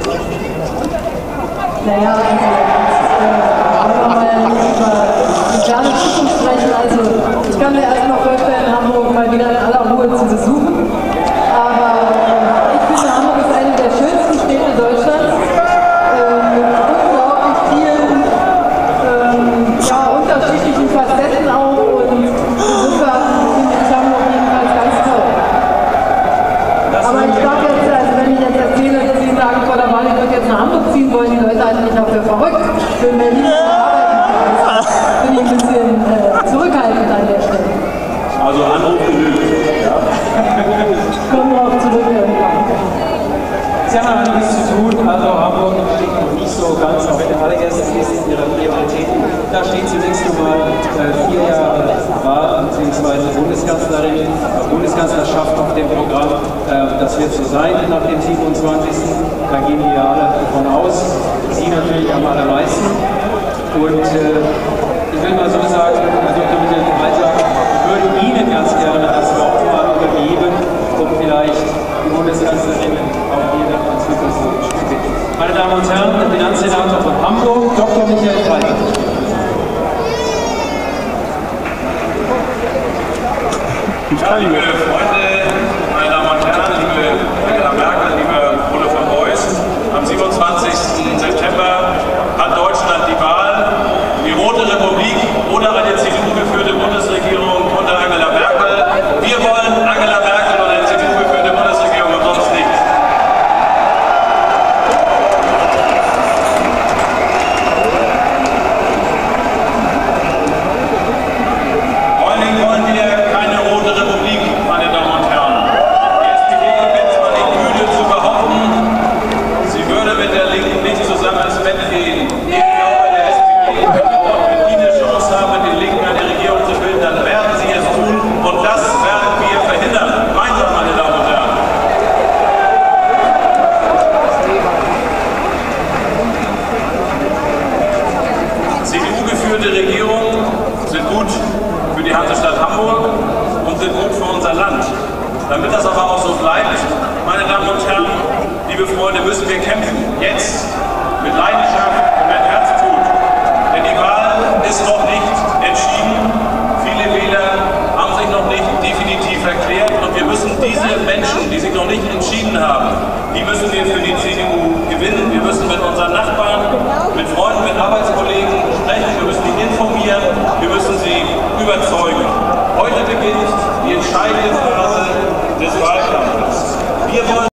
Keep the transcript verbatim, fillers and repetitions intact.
Naja, also, äh, mal über die klare Zukunft sprechen. Also, ich kann mir erst mal vorstellen, Hamburg mal wieder in aller Ruhe zu besuchen. Aber äh, ich finde, Hamburg ist eine der schönsten Städte Deutschlands. Äh, mit unglaublich vielen ähm, ja, unterschiedlichen Facetten auch. Und insofern finde ich Hamburg jedenfalls ganz toll. Aber ich glaube jetzt, also wenn ich jetzt erzähle, dass Sie sagen, vor der Wahl, ich würde jetzt nach Hamburg ziehen, wollen die Leute halt nicht dafür verrückt. Für Berlin arbeiten. Bin ich ein bisschen äh, zurückhaltend an der Stelle. Also Anruf genügt. Ja. Kommen wir auch zurück irgendwann. Sie haben einiges zu tun, also Hamburg steht noch nicht so ganz auf der allerersten Liste Ihrer Prioritäten. Da steht zunächst einmal äh, vier Jahre Wahl bzw. Bundeskanzlerin, äh, Bundeskanzlerschaft auf dem Programm. Äh, das wird so sein nach dem siebenundzwanzigsten Da gehen wir alle davon aus. Sie natürlich am allermeisten. Und äh, ich will mal so sagen, also Präsident Walter, ich würde Ihnen ganz gerne das Wort mal übergeben, um vielleicht die Bundeskanzlerin auch hier dann ans Mikrofon zu bitten. Meine Damen und Herren, der Finanzsenator von Hamburg, Doktor Michael Walter. Ja, liebe Freunde, meine Damen und Herren, liebe Angela Merkel, liebe Ole von Beuys, am siebenundzwanzigsten September hat Deutschland die Wahl, die Rote Republik oder eine C D U-geführte Bundesregierung unter Angela Merkel. Wir wollen Angela Merkel und eine C D U-geführte Bundesregierung und sonst nichts. Vor allen Dingen wollen wir keine Rote Republik, meine Damen und Herren. Die S P D wird zwar nicht müde zu behaupten, sie würde mit der Linken nicht zusammen ins Bett gehen. Ich glaube, der S P D, wenn die eine Chance haben, mit den Linken eine Regierung zu bilden, dann werden sie es tun und das werden wir verhindern. Gemeinsam, meine Damen und Herren. C D U-geführte Regierungen sind gut für die Hansestadt Hamburg und sind gut für unser Land. Damit das aber auch so bleibt, meine Damen und Herren, liebe Freunde, müssen wir kämpfen. Jetzt mit Leidenschaft und mit Herzblut. Denn die Wahl ist noch nicht entschieden. Viele Wähler haben sich noch nicht definitiv erklärt und wir müssen diese Menschen, die sich noch nicht entschieden haben, die müssen wir für die C D U gewinnen. Wir müssen mit unseren Nachbarn, mit Freunden, mit Arbeitskollegen sprechen, wir müssen die informieren, wir müssen sie überzeugen. Heute beginnt die entscheidende Phase des Wahlkampfes. Wir wollen